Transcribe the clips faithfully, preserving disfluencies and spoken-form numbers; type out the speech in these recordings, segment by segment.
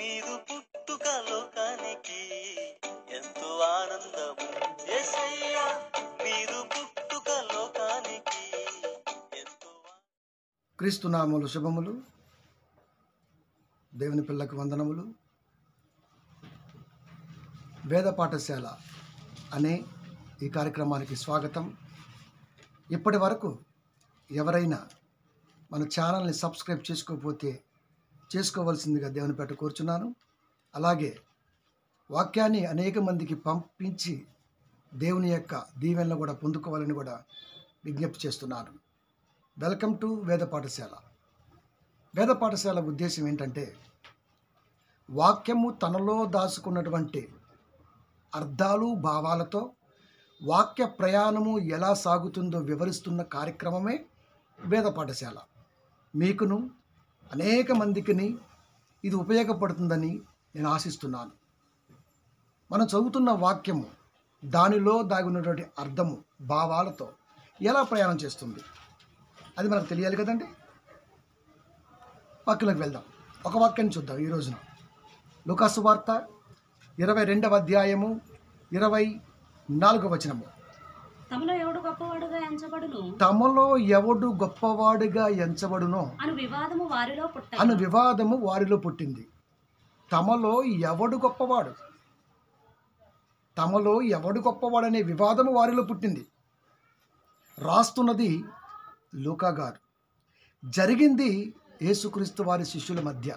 నీదు పుట్టుక లోకానికి ఎంతో ఆనందము యేసయ్యా నీదు పుట్టుక లోకానికి ఎంతో క్రీస్తునామములు శుభములు. దేవుని పిల్లకు వందనములు. వేద పాఠశాల అనే ఈ కార్యక్రమానికి స్వాగతం. ఇప్పటి వరకు ఎవరైనా మన ఛానల్ని సబ్స్క్రైబ్ చేసుకోకపోతే చేసుకోవాల్సిందిగా దేవుని పేట కోరుచున్నాను. అలాగే వాక్యాన్ని అనేక మందికి పంపించి దేవుని యొక్క దీవెనలు కూడా పొందుకోవాలని కూడా విజ్ఞప్తి చేస్తున్నాను. వెల్కమ్ టు వేద పాఠశాల. వేద పాఠశాల ఉద్దేశం ఏంటంటే వాక్యము తనలో దాచుకున్నటువంటి అర్థాలు భావాలతో వాక్య ప్రయాణము ఎలా సాగుతుందో వివరిస్తున్న కార్యక్రమమే వేద పాఠశాల. మీకును అనేక మందికిని ఇది ఉపయోగపడుతుందని నేను ఆశిస్తున్నాను. మనం చదువుతున్న వాక్యము దానిలో దాగున్నటువంటి అర్థము భావాలతో ఎలా ప్రయాణం చేస్తుంది అది మనకు తెలియాలి కదండి. వాక్యంలోకి వెళ్దాం. ఒక వాక్యాన్ని చూద్దాం ఈ రోజున. లూకాసు వార్త ఇరవై రెండవ అధ్యాయము ఇరవై నాలుగవ వచనము. తమలో ఎవడు గొప్పవాడుగా ఎంచబడును తమలో ఎవడు గొప్పవాడుగా ఎంచబడునో అను వివాదము వారిలో పుట్ట అను వివాదము వారిలో పుట్టింది. తమలో ఎవడు గొప్పవాడు తమలో ఎవడు గొప్పవాడు అనే వివాదము వారిలో పుట్టింది. రాస్తున్నది లూకా గారు. జరిగింది యేసుక్రీస్తు వారి శిష్యుల మధ్య.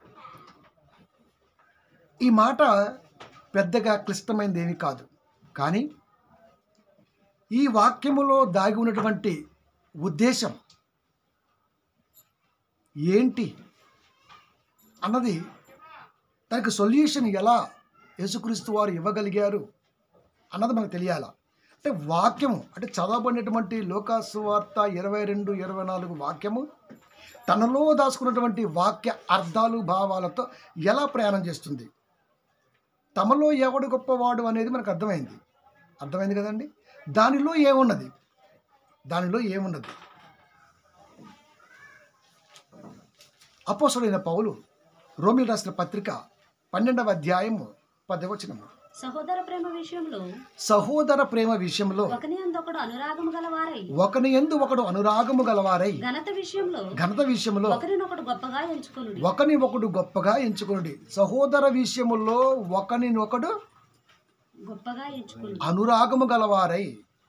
ఈ మాట పెద్దగా క్లిష్టమైనది ఏమీ కాదు. కానీ ఈ వాక్యములో దాగి ఉన్నటువంటి ఉద్దేశం ఏంటి అన్నది, దానికి సొల్యూషన్ ఎలా యేసుక్రీస్తు వారు ఇవ్వగలిగారు అన్నది మనకు తెలియాల. అంటే వాక్యము అంటే చదవబడినటువంటి లూకాసు వార్త ఇరవై రెండు ఇరవై నాలుగు వాక్యము తనలో దాచుకున్నటువంటి వాక్య అర్థాలు భావాలతో ఎలా ప్రయాణం చేస్తుంది. తమలో ఎవడు గొప్పవాడు అనేది మనకు అర్థమైంది అర్థమైంది కదండి. దానిలో ఏమున్నది దానిలో ఏమున్నది అపోస్తలుడైన పౌలు రోమీయులకు రాసిన పత్రిక పన్నెండవ అధ్యాయము పదవ వచనము. సహోదర ప్రేమ విషయంలో సహోదర ప్రేమ విషయంలో ఒకని యందు ఒకడు అనురాగము గలవారై ఒకని యందు ఒకడు అనురాగము గలవారై ఘనత విషయంలో ఘనత విషయంలో ఒకరినొకడు గొప్పగా ఎంచుకొనుడి. ఒకని ఒకడు గొప్పగా ఎంచుకోండి. సహోదర విషయములో ఒకని ఒకడు గొప్పగా ఎంచుకొనుడి. అనురాగము గలవారై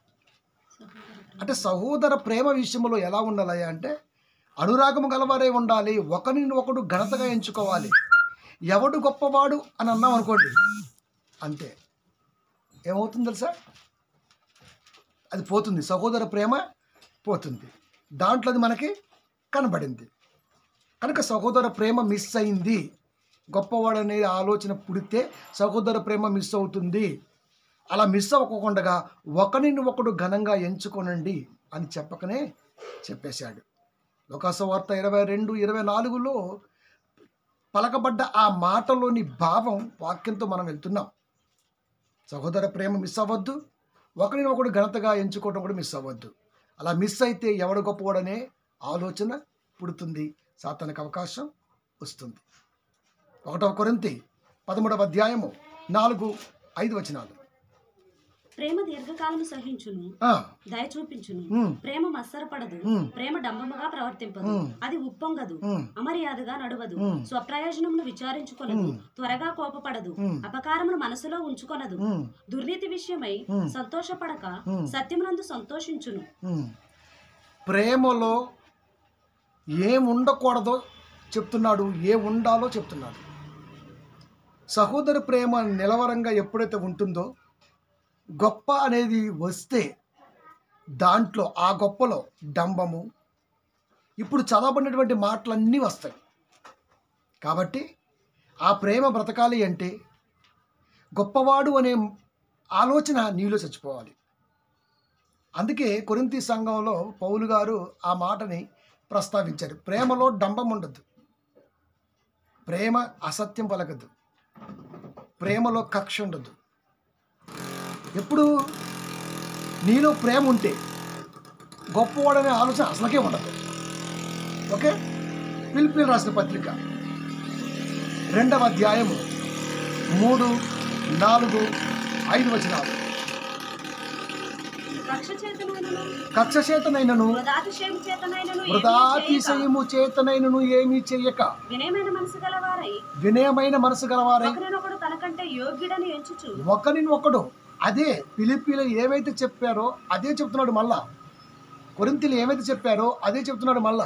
అంటే సహోదర ప్రేమ విషయంలో ఎలా ఉండాలి అంటే అనురాగము గలవారై ఉండాలి. ఒకరిని ఒకడు ఘనతగా ఎంచుకోవాలి. ఎవడు గొప్పవాడు అని అన్నాం అనుకోండి, అంతే ఏమవుతుంది తెలుసా, అది పోతుంది. సహోదర ప్రేమ పోతుంది. దాంట్లో అది మనకి కనబడింది కనుక సహోదర ప్రేమ మిస్ అయింది. గొప్పవాడు అనే ఆలోచన పుడితే సహోదర ప్రేమ మిస్ అవుతుంది. అలా మిస్ అవ్వకుండా ఒకరిని ఒకడు ఘనంగా ఎంచుకోనండి అని చెప్పకనే చెప్పేశాడు. లూకాసు వార్త ఇరవై రెండు ఇరవై నాలుగులో పలకబడ్డ ఆ మాటలోని భావం వాక్యంతో మనం వెళ్తున్నాం. సహోదర ప్రేమ మిస్ అవ్వద్దు, ఒకరిని ఒకడు ఘనతగా ఎంచుకోవడం కూడా మిస్ అవ్వద్దు. అలా మిస్ అయితే ఎవడు గొప్పవాడనే ఆలోచన పుడుతుంది, సాతానికి అవకాశం వస్తుంది. ఒకటవ కొరింథీ పదమూడవ అధ్యాయము నాలుగు ఐదు వచనాలు. ప్రేమ దీర్ఘకాలము సహించును, ఆ, దయ చూపించును. ఉమ్, ప్రేమ మత్సరపడదు, ఉమ్, ప్రేమ డంబముగా ప్రవర్తింపదు, ఉమ్, అది ఉప్పొంగదు, ఉమ్, అమర్యాదగా నడవదు, ఉమ్, స్వప్రయోజనమును విచారించుకొనదు, ఉమ్, త్వరగా కోపపడదు, ఉమ్, అపకారమును మనసులో ఉంచుకొనదు, ఉమ్, దుర్నీతి విషయమై ఉమ్, సంతోషపడక ఉమ్, సత్యమునందు సంతోషించును. ఉమ్. ప్రేమలో ఏం ఉండకూడదో చెప్తున్నాడు, ఏ ఉండాలో చెప్తున్నాడు. సహోదర ప్రేమ నిలవరంగా ఎప్పుడైతే ఉంటుందో గొప్ప అనేది వస్తే దాంట్లో ఆ గొప్పలో డంబము ఇప్పుడు చదవబడినటువంటి మాటలన్నీ వస్తాయి. కాబట్టి ఆ ప్రేమ బ్రతకాలి అంటే గొప్పవాడు అనే ఆలోచన నీలో చచ్చిపోవాలి. అందుకే కొరింథీ సంఘంలో పౌలు గారు ఆ మాటని ప్రస్తావించారు. ప్రేమలో డంబం ఉండదు, ప్రేమ అసత్యం పలకదు, ప్రేమలో కక్ష ఉండదు. ఎప్పుడు నీలో ప్రేమ ఉంటే గొప్పవాడనే ఆలోచన అసలుకే ఉండదు. ఓకే, పిలిపిలు రాసిన పత్రిక రెండవ అధ్యాయము మూడు నాలుగు ఐదు వచనాలు. కక్ష చేతనైనను కక్ష చేతనైనను వృధాతిశయము చేతనైనను ఏమీ చేయక, వృధాతిశయము చేతనైనను ఏమీ చెయ్యక వినయమైన మనసు గలవారై వినయమైన మనసు గలవారై ఒకరినొకడు తనకంటే యోగ్యుడని ఎంచుచు ఒకరిని ఒకడు, అదే ఫిలిప్పీలో ఏవైతే చెప్పారో అదే చెప్తున్నాడు మళ్ళా. కొరింథీలు ఏమైతే చెప్పారో అదే చెప్తున్నాడు మళ్ళా.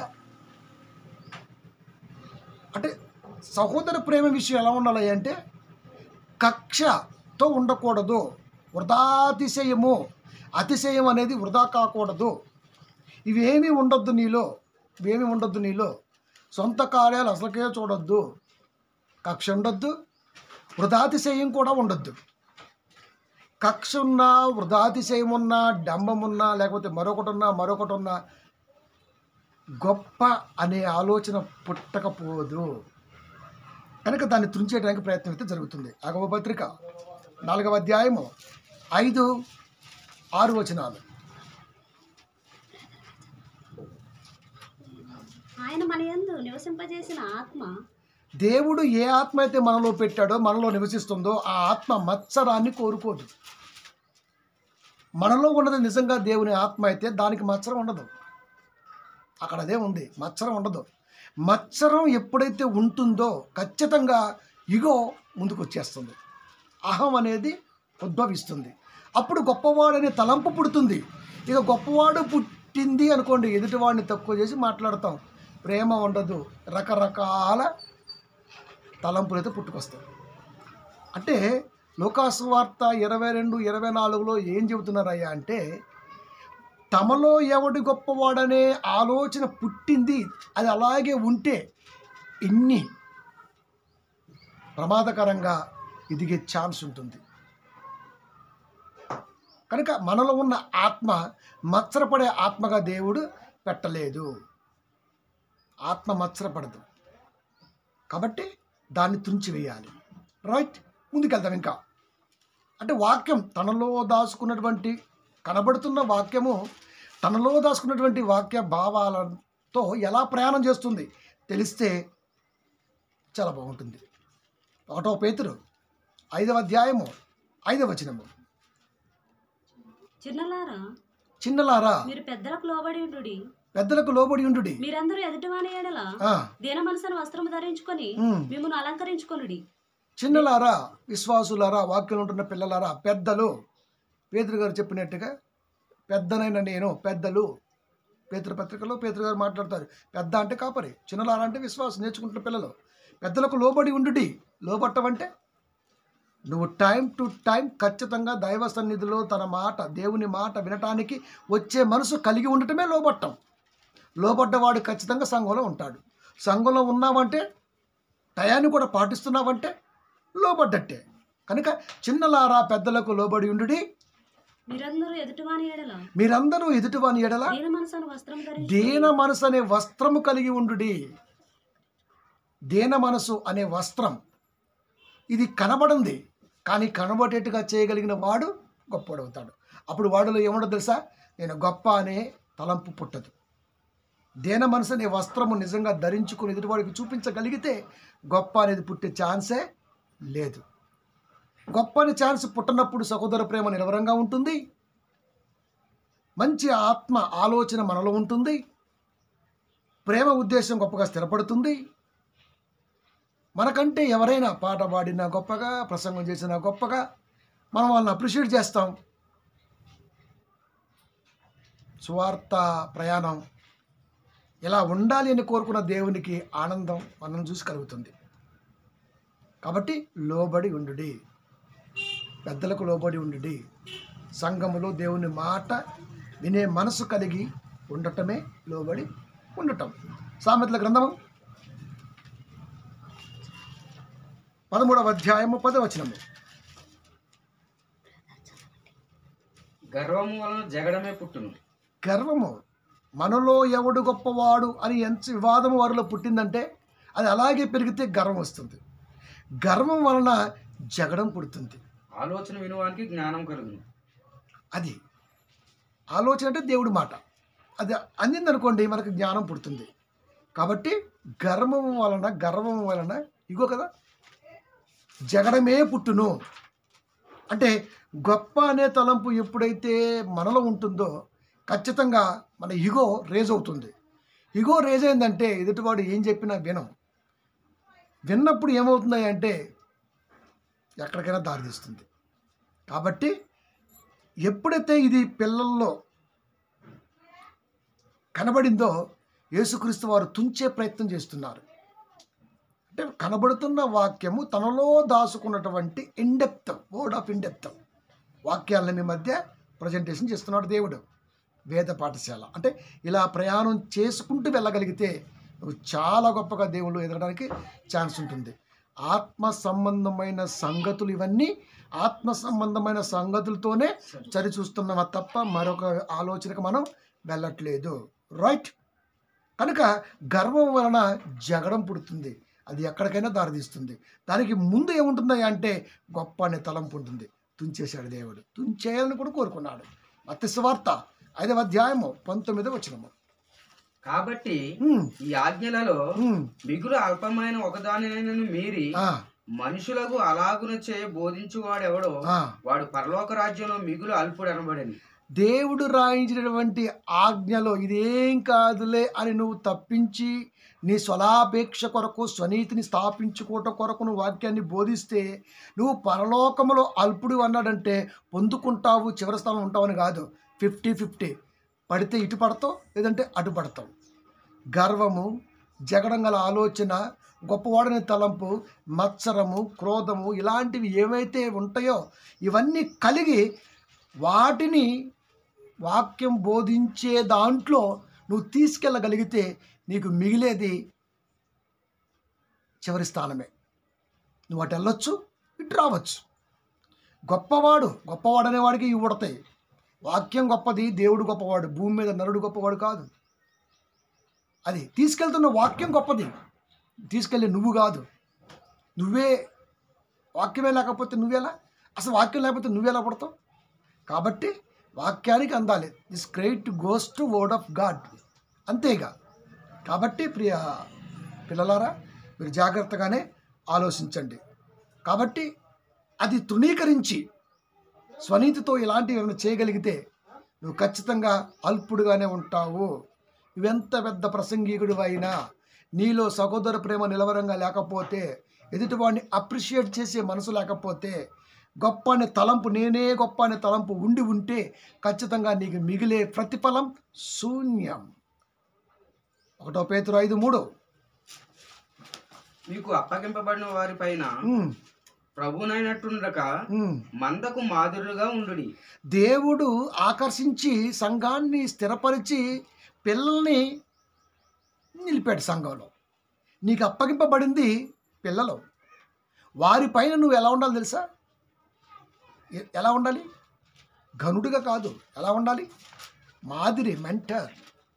అంటే సహోదర ప్రేమ విషయం ఎలా ఉండాలి అంటే కక్షతో ఉండకూడదు. వృధాతిశయము, అతిశయం అనేది వృధా కాకూడదు. ఇవేమీ ఉండొద్దు నీలో, ఇవేమీ ఉండొద్దు నీలో. సొంత కార్యాలు అసలుకే చూడొద్దు. కక్ష ఉండొద్దు, వృధాతిశయం కూడా ఉండొద్దు. కక్ష ఉన్నా, వృధాతిశయం ఉన్నా, డంబమున్నా, లేకపోతే మరొకటి ఉన్నా మరొకటి ఉన్నా గొప్ప అనే ఆలోచన పుట్టకపోదు. కనుక దాన్ని తుంచేయడానికి ప్రయత్నం అయితే జరుగుతుంది. ఆగమ పత్రిక నాలుగవ అధ్యాయము ఐదు ఆరు వచనాలు. ఆయన మన యందు నివసింపజేసిన ఆత్మ దేవుడు ఏ ఆత్మ అయితే మనలో పెట్టాడో, మనలో నివసిస్తుందో ఆ ఆత్మ మత్సరాన్ని కోరుకోదు. మనలో ఉన్నది నిజంగా దేవుని ఆత్మ అయితే దానికి మత్సరం ఉండదు. అక్కడ అదే ఉంది, మత్సరం ఉండదు. మత్సరం ఎప్పుడైతే ఉంటుందో ఖచ్చితంగా ఇగో ముందుకు వచ్చేస్తుంది, అహం అనేది ఉద్భవిస్తుంది. అప్పుడు గొప్పవాడనే తలంపు పుడుతుంది. ఇక గొప్పవాడు పుట్టింది అనుకోండి, ఎదుటివాడిని తక్కువ చేసి మాట్లాడతాం, ప్రేమ ఉండదు, రకరకాల తలంపులు అయితే పుట్టుకొస్తాయి. అంటే లూకాసు వార్త ఇరవై రెండు ఇరవై నాలుగులో ఏం చెబుతున్నారయ్యా అంటే తమలో ఎవడి గొప్పవాడనే ఆలోచన పుట్టింది, అది అలాగే ఉంటే ఇన్ని ప్రమాదకరంగా ఎదిగే ఛాన్స్ ఉంటుంది. కనుక మనలో ఉన్న ఆత్మ మత్సరపడే ఆత్మగా దేవుడు పెట్టలేదు. ఆత్మ మత్సరపడదు కాబట్టి దాన్ని తుంచివేయాలి. రైట్, ముందుకెళ్దాం. ఇంకా అంటే వాక్యం తనలో దాచుకున్నటువంటి కనబడుతున్న వాక్యము తనలో దాచుకున్నటువంటి వాక్య భావాలతో ఎలా ప్రయాణం చేస్తుంది తెలిస్తే చాలా బాగుంటుంది. ఒకటో పేతురు ఐదవ అధ్యాయము ఐదవ వచనము. చిన్నలారా చిన్నలారా మీరు పెద్దలకు లోబడి ఉండుడి, పెద్దలకు లోబడి ఉండుడి. మీరందరూ ఎదుటివాని ఎడల ఆ, దీన మనసును వస్త్రము ధరించుకొని ఉమ్. మిమ్మల్ని అలంకరించుకొనుడి. చిన్నలారా, విశ్వాసులారా, వాక్యం ఉంటున్న పిల్లలారా, పెద్దలు. పేతురు గారు చెప్పినట్టుగా పెద్దనైన నేను, పెద్దలు. పేతురు పత్రికలో పేతురు గారు మాట్లాడతారు, పెద్ద అంటే కాపరి, చిన్నలారా అంటే విశ్వాసం నేర్చుకుంటున్న పిల్లలు. పెద్దలకు లోబడి ఉండుడి. లోబట్టమంటే నువ్వు టైం టు టైం ఖచ్చితంగా దైవ సన్నిధిలో తన మాట, దేవుని మాట వినటానికి వచ్చే మనసు కలిగి ఉండటమే లోబట్టం. లోబడ్డవాడు ఖచ్చితంగా సంఘంలో ఉంటాడు. సంఘంలో ఉన్నావంటే, టయాన్ని కూడా పాటిస్తున్నావంటే లోబడ్డట్టే. కనుక చిన్నలారా పెద్దలకు లోబడి ఉండుడి, మీరందరూ ఎదుటివాని ఎడల మీరందరూ ఎదుటివాని ఎడల దీన మనసును వస్త్రం ధరించి దీన మనసు అనే వస్త్రము కలిగి ఉండుడి. దీన మనసు అనే వస్త్రం ఇది కనబడింది, కానీ కనబడేట్టుగా చేయగలిగిన వాడు గొప్పవాడవుతాడు. అప్పుడు వాడిలో ఏముండదు తెలుసా, నేను గొప్ప అనే తలంపు పుట్టదు. దీన మనసు అనే వస్త్రము నిజంగా ధరించుకుని ఎదుటివాడికి చూపించగలిగితే గొప్ప అనేది పుట్టే ఛాన్సే లేదు. గొప్ప అనే ఛాన్స్ పుట్టినప్పుడు సహోదర ప్రేమ నిలవరంగా ఉంటుంది, మంచి ఆత్మ ఆలోచన మనలో ఉంటుంది, ప్రేమ ఉద్దేశం గొప్పగా స్థిరపడుతుంది. మనకంటే ఎవరైనా పాట పాడినా గొప్పగా, ప్రసంగం చేసినా గొప్పగా మనం వాళ్ళని అప్రిషియేట్ చేస్తాం. సువార్త ప్రయాణం ఎలా ఉండాలి అని కోరుకున్న దేవునికి ఆనందం మనం చూసి కలుగుతుంది. కాబట్టి లోబడి ఉండుడి, పెద్దలకు లోబడి ఉండుడి. సంఘములో దేవుని మాట వినే మనసు కలిగి ఉండటమే లోబడి ఉండటం. సామెతల గ్రంథము పదమూడవ అధ్యాయము పదవచనము. గర్వము వలన జగడమే పుట్టును. గర్వము, మనలో ఎవడు గొప్పవాడు అని ఎంత వివాదము వారిలో పుట్టిందంటే అది అలాగే పెరిగితే గర్వం వస్తుంది. గర్వం వలన జగడం పుడుతుంది. ఆలోచన వినువానికి జ్ఞానం కలుగును. అది ఆలోచన అంటే దేవుడి మాట, అది అందిందనుకోండి మనకు జ్ఞానం పుడుతుంది. కాబట్టి గర్వము వలన గర్వం వలన ఇగో కదా జగడమే పుట్టును. అంటే గొప్ప అనే తలంపు ఎప్పుడైతే మనలో ఉంటుందో ఖచ్చితంగా మన ఇగో రేజ్ అవుతుంది. ఇగో రేజ్ అయిందంటే ఎదుటివాడు ఏం చెప్పినా వినం. విన్నప్పుడు ఏమవుతుంది అంటే ఎక్కడికైనా దారితీస్తుంది. కాబట్టి ఎప్పుడైతే ఇది పిల్లల్లో కనబడిందో యేసుక్రీస్తు వారు తుంచే ప్రయత్నం చేస్తున్నారు. అంటే కనబడుతున్న వాక్యము తనలో దాచుకున్నటువంటి ఇండెప్త్ వర్డ్ ఆఫ్ ఇండెప్త్ వాక్యాలను మీ మధ్య ప్రజెంటేషన్ చేస్తున్నాడు దేవుడు. వేద పాఠశాల అంటే ఇలా ప్రయాణం చేసుకుంటూ వెళ్ళగలిగితే నువ్వు చాలా గొప్పగా దేవుళ్ళు ఎదగడానికి ఛాన్స్ ఉంటుంది. ఆత్మ సంబంధమైన సంగతులు ఇవన్నీ ఆత్మ సంబంధమైన సంగతులతోనే చరి చూస్తున్నామా తప్ప మరొక ఆలోచనకు మనం వెళ్ళట్లేదు. రైట్. కనుక గర్వం వలన జగడం పుడుతుంది. అది ఎక్కడికైనా దారితీస్తుంది. దానికి ముందు ఏముంటుంది అంటే గొప్ప అనే తలంపు ఉంటుంది. తుంచేశాడు దేవుడు. తుంచేయాలని కూడా కోరుకున్నాడు. మత్తయి సువార్త ఐదవ అధ్యాయము పంతొమ్మిదవ వచనము. కాబట్టి ఉమ్, ఈ ఆజ్ఞలలో ఉమ్, మిగులు అల్పమైన ఒకదానినైనను మీరి ఆ, మనుషులకు అలాగునచే బోధించువాడెవడో ఆ. వాడు పరలోక రాజ్యంలో మిగులు అల్పుడు అనబడింది. దేవుడు రాయించినటువంటి ఆజ్ఞలో ఇదేం కాదులే అని నువ్వు తప్పించి నీ స్వలాపేక్ష కొరకు స్వనీతిని స్థాపించుకోవటం కొరకు నువ్వు వాక్యాన్ని బోధిస్తే నువ్వు పరలోకములో అల్పుడు అన్నాడంటే పొందుకుంటావు, చివరి స్థానం ఉంటావని కాదు. ఫిఫ్టీ ఫిఫ్టీ పడితే ఇటు పడతావు, లేదంటే అటు పడతావు. గర్వము, జగడం గల ఆలోచన, గొప్పవాడని తలంపు, మత్సరము, క్రోధము ఇలాంటివి ఏవైతే ఉంటాయో ఇవన్నీ కలిగి వాటిని వాక్యం బోధించే దాంట్లో నువ్వు తీసుకెళ్ళగలిగితే నీకు మిగిలేది చివరి స్థానమే. నువ్వు అటు వెళ్ళొచ్చు, ఇటు రావచ్చు. గొప్పవాడు గొప్పవాడు అనేవాడికి ఇవి ఉడతాయి. వాక్యం గొప్పది, దేవుడు గొప్పవాడు, భూమి మీద నరుడు గొప్పవాడు కాదు. అది తీసుకెళ్తున్న వాక్యం గొప్పది, తీసుకెళ్ళి నువ్వు కాదు. నువ్వే వాక్యమే లేకపోతే నువ్వెలా, అసలు వాక్యం లేకపోతే నువ్వెలా పడతావు? కాబట్టి వాక్యానికి అందాలి. This credit goes to word of God, అంతేగా. కాబట్టి ప్రియ పిల్లలారా, మీరు జాగ్రత్తగానే ఆలోచించండి. కాబట్టి అది తృణీకరించి స్వనీతితో ఇలాంటివి ఏమైనా చేయగలిగితే నువ్వు ఖచ్చితంగా అల్పుడుగానే ఉంటావు. నువ్వెంత పెద్ద ప్రసంగికుడు అయినా నీలో సహోదర ప్రేమ నిలవరంగా లేకపోతే, ఎదుటివాడిని అప్రిషియేట్ చేసే మనసు లేకపోతే, గొప్ప అనే తలంపు నేనే గొప్ప అనే తలంపు ఉండి ఉంటే ఖచ్చితంగా నీకు మిగిలే ప్రతిఫలం శూన్యం. ఒకటో పేతురు ఐదు మూడు. మీకు అప్పగింపబడిన వారి పైన ఉమ్, ప్రభునైనట్టుండక ఉమ్. మందకు మాదిరులుగా ఉండుడి. దేవుడు ఆకర్షించి సంఘాన్ని స్థిరపరిచి పిల్లల్ని నిలిపాడు సంఘంలో. నీకు అప్పగింపబడింది పిల్లలు. వారిపైన నువ్వు ఎలా ఉండాలి తెలుసా? ఎ- ఎలా ఉండాలి? ఘనుడిగా కాదు. ఎలా ఉండాలి? మాదిరి, మెంటర్.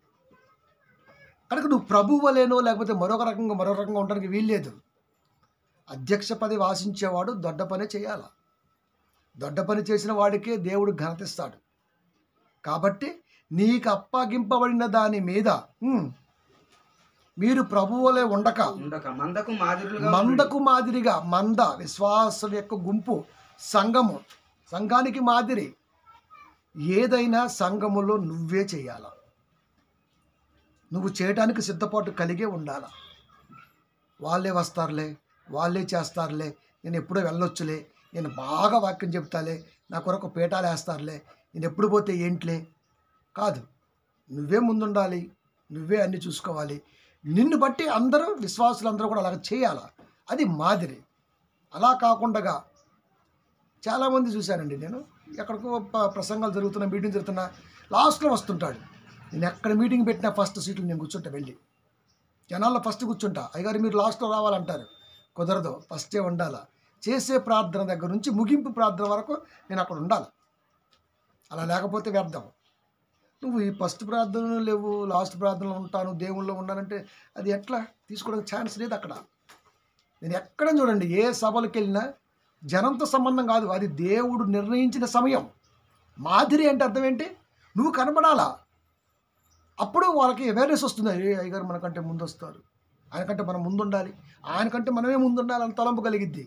కనుక నువ్వు ప్రభువు వలేనో లేకపోతే మరొక రకంగా మరో రకంగా ఉండడానికి వీల్లేదు. అధ్యక్ష పదవి ఆశించేవాడు దొడ్డ పని చేయాల. దొడ్డ పని చేసిన వాడికే దేవుడు ఘనతిస్తాడు. కాబట్టి నీకు అప్పగింపబడిన దాని మీద ఉమ్, మీరు ప్రభువులే ఉండక ఉండక మందకు మాదిరులుగా ఉండుడి. మందకు మాదిరిగా, మంద విశ్వాసం యొక్క గుంపు, సంఘము, సంఘానికి మాదిరి ఏదైనా సంఘములో నువ్వే చేయాల. నువ్వు చేయడానికి సిద్ధపాటు కలిగే ఉండాల. వాళ్ళే వస్తారులే, వాళ్ళే చేస్తారులే, నేను ఎప్పుడో వెళ్ళొచ్చులే, నేను బాగా వాక్యం చెప్తాలే, నా కొరకు పీఠాలు వేస్తారులే, నేను ఎప్పుడు పోతే ఏంట్లే కాదు. నువ్వే ముందుండాలి, నువ్వే అన్నీ చూసుకోవాలి. నిన్ను బట్టి అందరూ విశ్వాసులు అందరూ కూడా అలాగ చేయాలి. అది మాదిరి. అలా కాకుండా చాలామంది చూశానండి నేను, ఎక్కడికో ప- ప్రసంగాలు జరుగుతున్నా, మీటింగ్ జరుగుతున్నా, లాస్ట్లో వస్తుంటాడు. నేను ఎక్కడ మీటింగ్ పెట్టినా ఫస్ట్ సీట్లు నేను కూర్చుంటా, వెళ్ళి జనాల్లో ఫస్ట్ కూర్చుంటా. అయ్యగారు మీరు లాస్ట్లో రావాలంటారు, కుదరదు, ఫస్టే ఉండాలా. చేసే ప్రార్థన దగ్గర నుంచి ముగింపు ప్రార్థన వరకు నేను అక్కడ ఉండాలి. అలా లేకపోతే వ్యర్థం. నువ్వు ఈ ఫస్ట్ ప్రార్థనలు లేవు, లాస్ట్ ప్రార్థనలు ఉంటాను, దేవుళ్ళలో ఉన్నానంటే అది ఎట్లా? తీసుకోవడానికి ఛాన్స్ లేదు అక్కడ. నేను ఎక్కడ చూడండి, ఏ సభలకు వెళ్ళినా జనంతో సంబంధం కాదు, అది దేవుడు నిర్ణయించిన సమయం. మాదిరి అంటే అర్థం ఏంటి? నువ్వు కనపడాలా. అప్పుడు వాళ్ళకి అవేర్నెస్ వస్తుంది. ఏ అయ్యగారు మనకంటే ముందు వస్తారు, ఆయనకంటే మనం ముందు ఉండాలి, ఆయనకంటే మనమే ముందు ఉండాలి అని తలంపు కలిగిద్ది.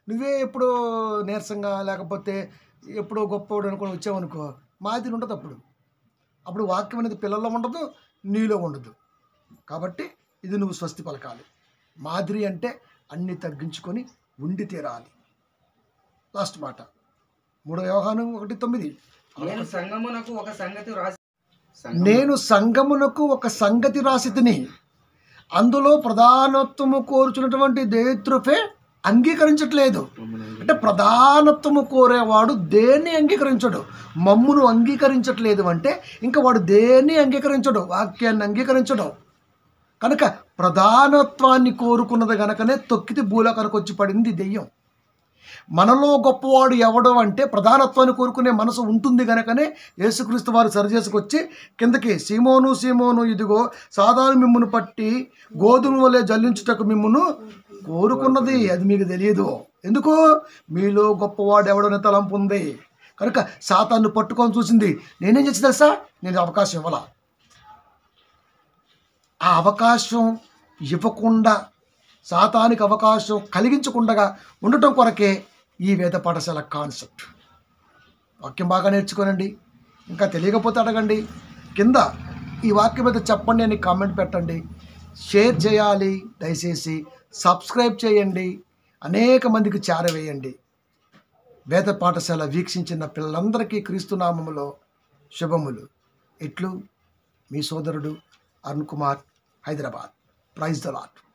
నువ్వే ఎప్పుడో నీరసంగా లేకపోతే ఎప్పుడో గొప్పవాడు అనుకొని వచ్చావనుకో మాదిరి ఉండదు. అప్పుడు అప్పుడు వాక్యం అనేది పిల్లల్లో ఉండదు, నీలో ఉండదు. కాబట్టి ఇది నువ్వు స్వస్తి పలకాలి. మాదిరి అంటే అన్ని తగ్గించుకొని ఉండి తీరాలి. లాస్ట్ మాట మూడో యోహాను ఒకటి తొమ్మిది. నేను సంగమునకు ఒక సంగతి రాసి నేను సంగమునకు ఒక సంగతి రాసితిని, అందులో ప్రధానత్వము కోరుచున్నటువంటి దేత్రుఫే అంగీకరించట్లేదు. అంటే ప్రధానత్వము కోరేవాడు దేన్ని అంగీకరించడు, మమ్మును అంగీకరించట్లేదు అంటే ఇంకా వాడు దేన్ని అంగీకరించడు, వాక్యాన్ని అంగీకరించడు. కనుక ప్రధానత్వాన్ని కోరుకున్నది గనకనే తొక్కితే భూలోకానికి వచ్చి పడింది దెయ్యం. మనలో గొప్పవాడు ఎవడు అంటే ప్రధానత్వాన్ని కోరుకునే మనసు ఉంటుంది గనకనే యేసుక్రీస్తు వారు సరిచేసుకొచ్చి కిందకి, సీమోను సీమోను ఇదిగో సాధారణ మిమ్మును పట్టి గోధుమ వలె జల్లించుటకు మిమ్మును కోరుకున్నది, అది మీకు తెలియదు. ఎందుకు? మీలో గొప్పవాడు ఎవడనే తలంపు ఉంది కనుక సాతాన్ని పట్టుకొని చూసింది. నేనేం చేసి తెలుసా, నేను అవకాశం ఇవ్వాల. ఆ అవకాశం ఇవ్వకుండా, సాతానికి అవకాశం కలిగించకుండా ఉండటం కొరకే ఈ వేద పాఠశాల కాన్సెప్ట్. వాక్యం బాగా నేర్చుకోనండి. ఇంకా తెలియకపోతే అడగండి, కింద ఈ వాక్యం మీద చెప్పండి అని కామెంట్ పెట్టండి. షేర్ చేయాలి, దయచేసి సబ్స్క్రైబ్ చేయండి, అనేక మందికి చేరవేయండి. వేద పాఠశాల వీక్షించిన పిల్లలందరికీ క్రీస్తునామములో శుభములు. ఇట్లు మీ సోదరుడు Arun Kumar, Hyderabad. Praise the lord.